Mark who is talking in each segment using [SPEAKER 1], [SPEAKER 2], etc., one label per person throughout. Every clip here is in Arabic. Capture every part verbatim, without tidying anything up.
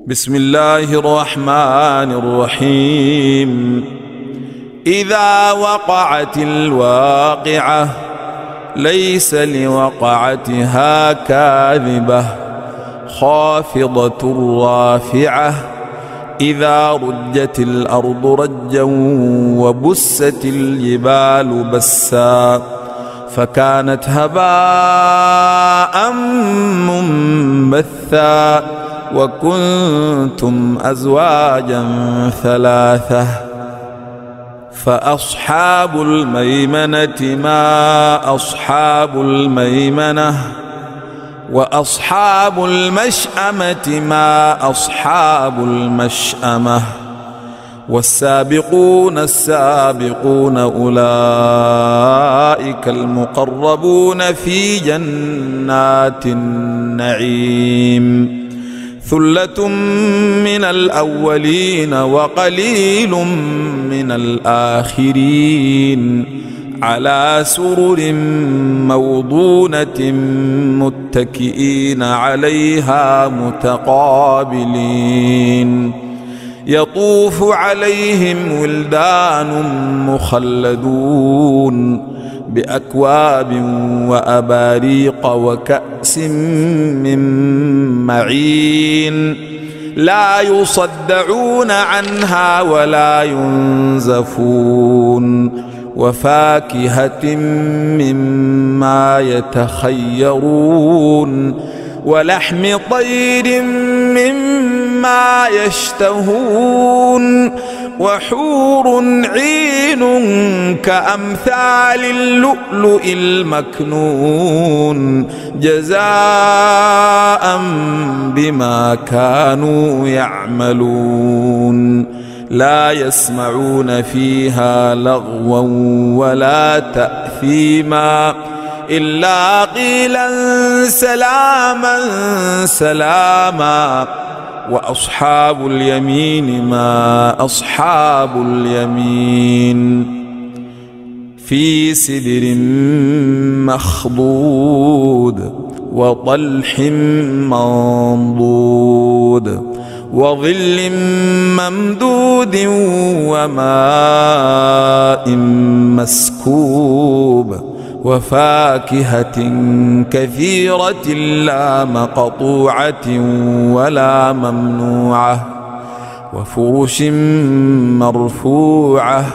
[SPEAKER 1] بسم الله الرحمن الرحيم. إذا وقعت الواقعة ليس لوقعتها كاذبة خافضة رافعة إذا رجت الأرض رجا وبست الجبال بسا فكانت هباء منبثا وكنتم أزواجا ثلاثة فأصحاب الميمنة ما أصحاب الميمنة وأصحاب المشأمة ما أصحاب المشأمة والسابقون السابقون أولئك المقربون في جنات النعيم ثلة من الأولين وقليل من الآخرين على سرر موضونة متكئين عليها متقابلين يطوف عليهم ولدان مخلدون بأكواب وأباريق وكأس من معين لا يصدعون عنها ولا ينزفون وفاكهة مما يتخيرون ولحم طير مما يشتهون وحور عين كأمثال اللؤلؤ المكنون جزاء بما كانوا يعملون لا يسمعون فيها لغوا ولا تأثيما إلا قيلا سلاما سلاما وأصحاب اليمين ما أصحاب اليمين في سدر مخضود وطلح منضود وظل ممدود وماء مسكوب وفاكهة كثيرة لا مقطوعة ولا ممنوعة وفرش مرفوعة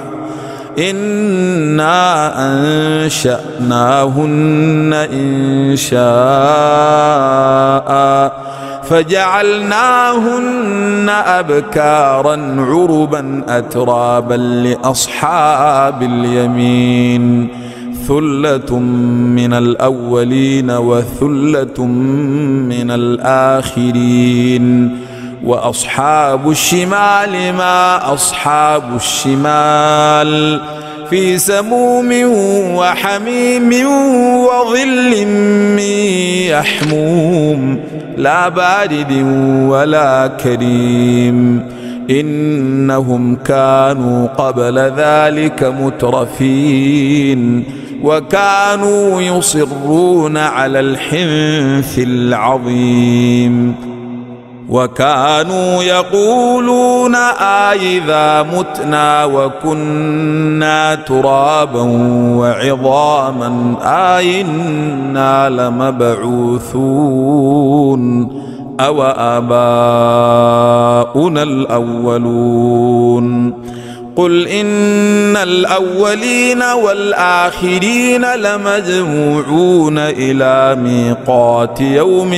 [SPEAKER 1] إنا أنشأناهن إن شاء فجعلناهن أبكارا عربا أترابا لأصحاب اليمين ثلة من الأولين وثلة من الآخرين وأصحاب الشمال ما أصحاب الشمال في سموم وحميم وظل من يحموم لا بارد ولا كريم إنهم كانوا قبل ذلك مترفين وكانوا يصرون على الحنث العظيم وكانوا يقولون آئذا متنا وكنا ترابا وعظاما آئنا لمبعوثون أو آباؤنا الأولون قل إن الأولين والآخرين لمجموعون إلى ميقات يوم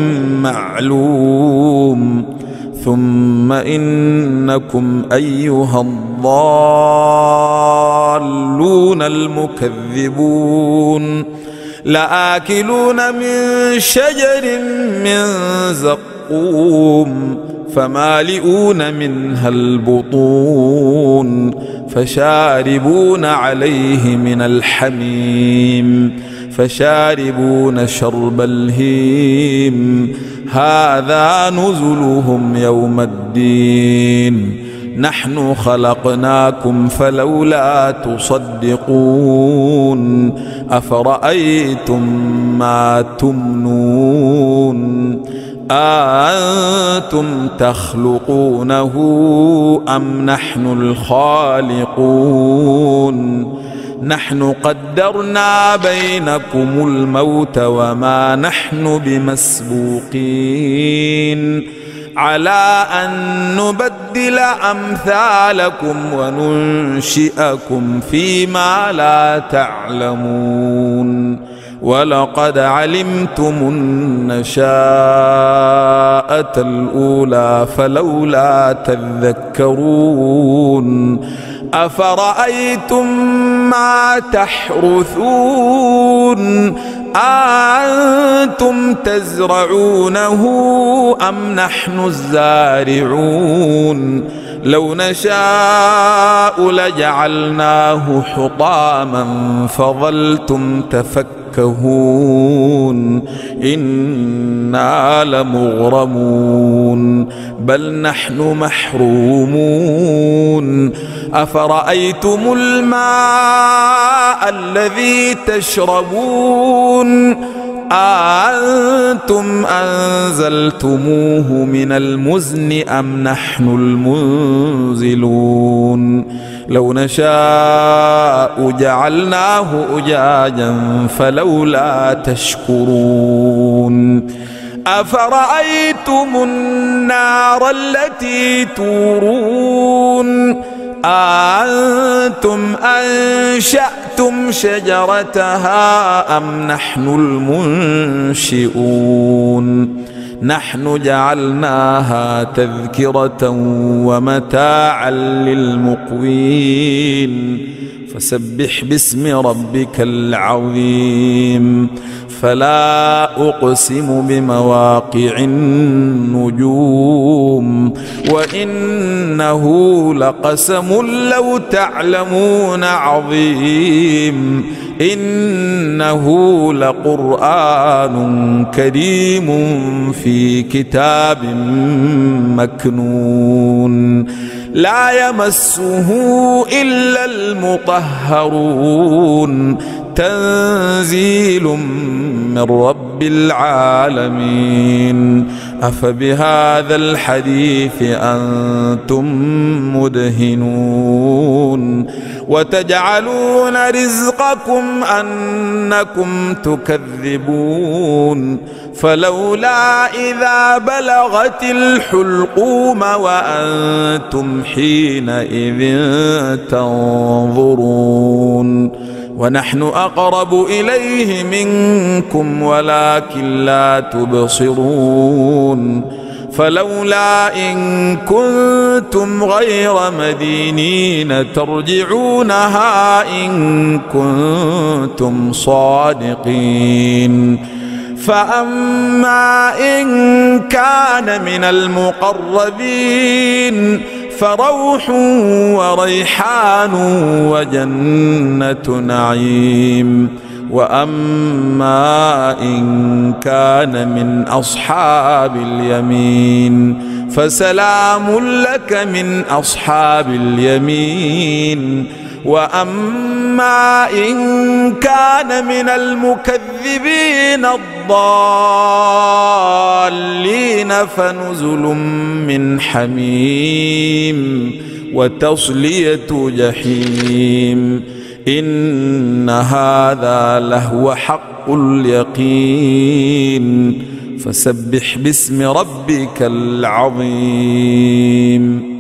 [SPEAKER 1] معلوم ثم إنكم أيها الضالون المكذبون لآكلون من شجر من زقوم فمالئون منها البطون فشاربون عليه من الحميم فشاربون شرب الهيم هذا نزلهم يوم الدين نحن خلقناكم فلولا تصدقون أفرأيتم ما تمنون أأنتم تخلقونه أم نحن الخالقون نحن قدرنا بينكم الموت وما نحن بمسبوقين على أن نبدل أمثالكم وننشئكم فيما لا تعلمون ولقد علمتم النشاءة الأولى فلولا تذكرون أفرأيتم ما تحرثون أأنتم تزرعونه أم نحن الزارعون لو نشاء لجعلناه حطاما فظلتم تفكهون إنا لمغرمون بل نحن محرومون أفرأيتم الماء الذي تشربون أأنتم أنزلتموه من المزن أم نحن المنزلون لو نشاء جعلناه أجاجا فلولا تشكرون أفرأيتم النار التي تورون أأنتم أنشأتم شجرتها أم نحن المنشئون نحن جعلناها تذكرة ومتاعا للمقوين فسبح باسم ربك العظيم فلا أقسم بمواقع النجوم وإنه لقسم لو تعلمون عظيم إنه لقرآن كريم في كتاب مكنون لا يمسه إلا المطهرون تنزيل من رب العالمين أفبهذا الحديث أنتم مدهنون وتجعلون رزقكم أنكم تكذبون فلولا إذا بلغت الحلقوم وأنتم حينئذ تنظرون ونحن أقرب إليه منكم ولكن لا تبصرون فلولا إن كنتم غير مدينين ترجعونها إن كنتم صادقين فأما إن كان من المقربين فروح وريحان وجنة نعيم وأما إن كان من أصحاب اليمين فسلام لك من أصحاب اليمين وأما إن كان من المكذبين الضالين فنزل من حميم وتصلية جحيم إن هذا لهو حق اليقين فسبح باسم ربك العظيم.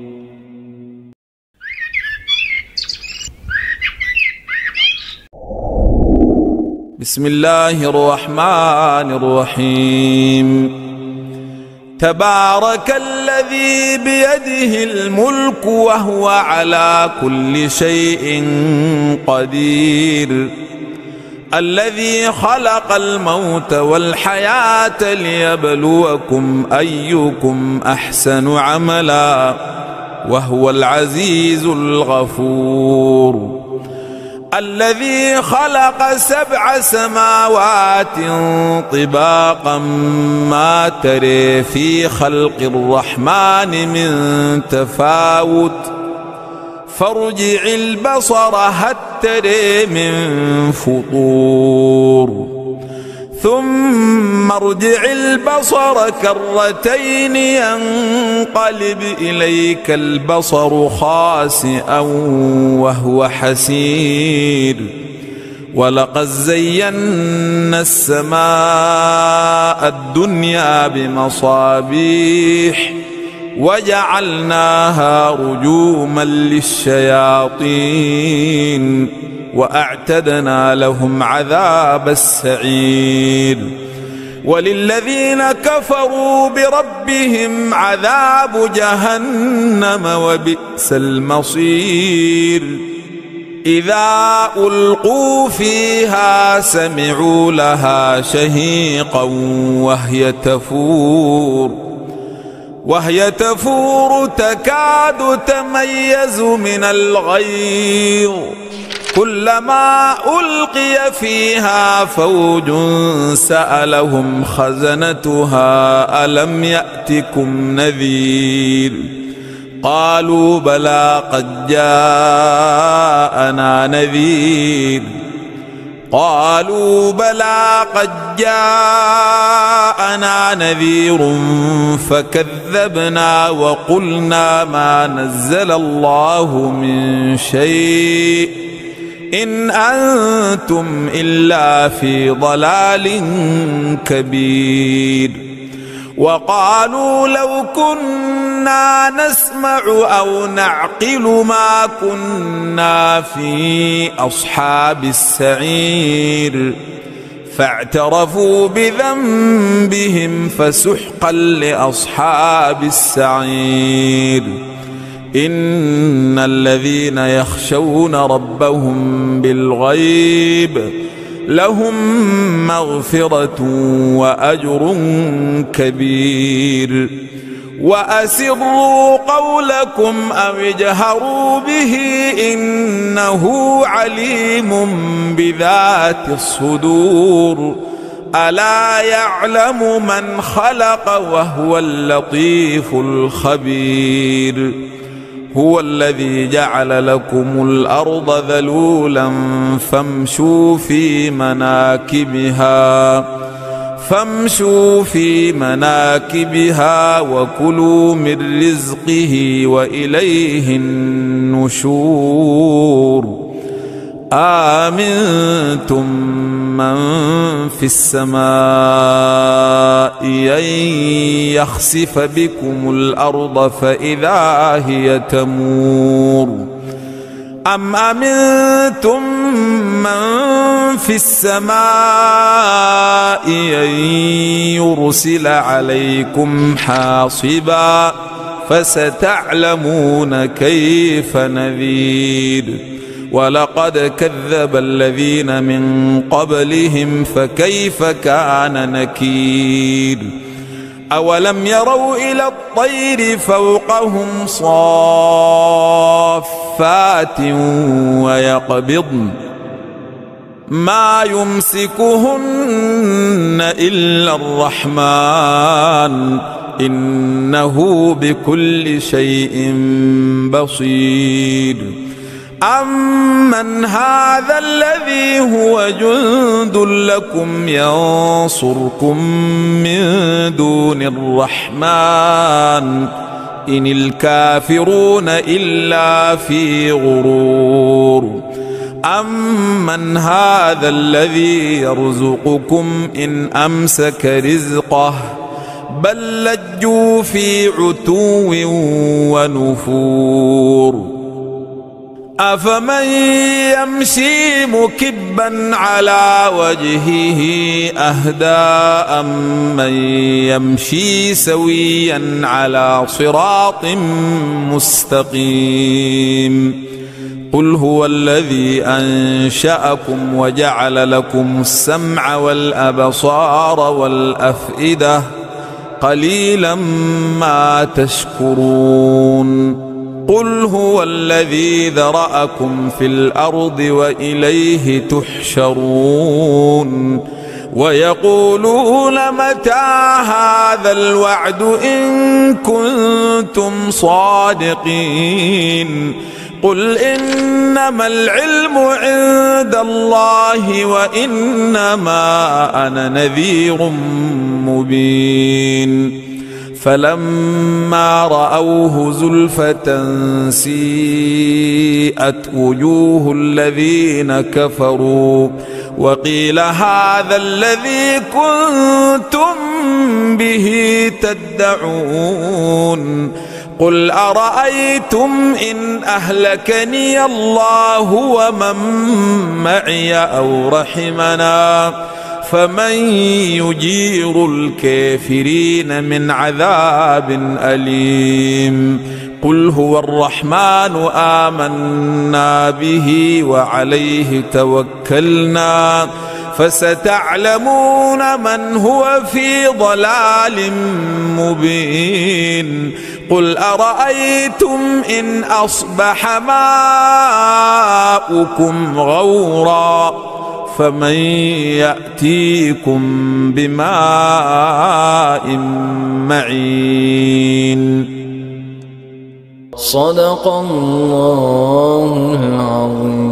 [SPEAKER 1] بسم الله الرحمن الرحيم. تبارك الذي بيده الملك وهو على كل شيء قدير الذي خلق الموت والحياة ليبلوكم أيكم أحسن عملا وهو العزيز الغفور الذي خلق سبع سماوات طباقا ما تري في خلق الرحمن من تفاوت فارجع البصر هل تري من فطور ثم ارجع البصر كرتين ينقلب إليك البصر خاسئا وهو حسير ولقد زينا السماء الدنيا بمصابيح وجعلناها رجوما للشياطين وأعتدنا لهم عذاب السعير وللذين كفروا بربهم عذاب جهنم وبئس المصير إذا ألقوا فيها سمعوا لها شهيقا وهي تفور وهي تفور تكاد تميز من الغيظ كلما ألقي فيها فوج سألهم خزنتها ألم يأتكم نذير قالوا بلى قد جاءنا نذير قالوا بلى قد جاءنا نذير فكذبنا وقلنا ما نزل الله من شيء إن أنتم إلا في ضلال كبير وقالوا لو كنا نسمع أو نعقل ما كنا في أصحاب السعير فاعترفوا بذنبهم فسحقا لأصحاب السعير إن الذين يخشون ربهم بالغيب لهم مغفرة وأجر كبير وأسروا قولكم أو اجهروا به إنه عليم بذات الصدور ألا يعلم من خلق وهو اللطيف الخبير هو الذي جعل لكم الأرض ذلولا فامشوا في مناكبها فامشوا في مناكبها وكلوا من رزقه وإليه النشور آمنتم من في السماء أن يخسف بكم الأرض فإذا هي تمور أم أمنتم من في السماء أن يرسل عليكم حاصبا فستعلمون كيف نذير ولقد كذب الذين من قبلهم فكيف كان نكير أولم يروا إلى الطير فوقهم صافات ويقبضن ما يمسكهن إلا الرحمن إنه بكل شيء بصير أمن هذا الذي هو جند لكم ينصركم من دون الرحمن إن الكافرون إلا في غرور أمن هذا الذي يرزقكم إن أمسك رزقه بل لجوا في عتو ونفور أفمن يمشي مكبا على وجهه أهدى أمن يمشي سويا على صراط مستقيم قل هو الذي أنشأكم وجعل لكم السمع والأبصار والأفئدة قليلا ما تشكرون قل هو الذي ذرأكم في الأرض وإليه تحشرون ويقولون متى هذا الوعد إن كنتم صادقين قل إنما العلم عند الله وإنما أنا نذير مبين فلما رأوه زلفة سيئت وجوه الذين كفروا وقيل هذا الذي كنتم به تدعون قل أرأيتم إن أهلكني الله ومن معي أو رحمنا فمن يجير الكافرين من عذاب أليم قل هو الرحمن آمنا به وعليه توكلنا فستعلمون من هو في ضلال مبين قل أرأيتم إن أصبح ماؤكم غورا فمن يأتيكم بماء معين.
[SPEAKER 2] صدق الله العظيم.